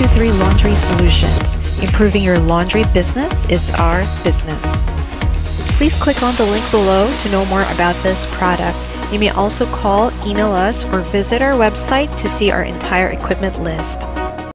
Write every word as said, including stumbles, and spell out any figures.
two three Laundry Solutions. Improving your laundry business is our business. Please click on the link below to know more about this product. You may also call, email us, or visit our website to see our entire equipment list.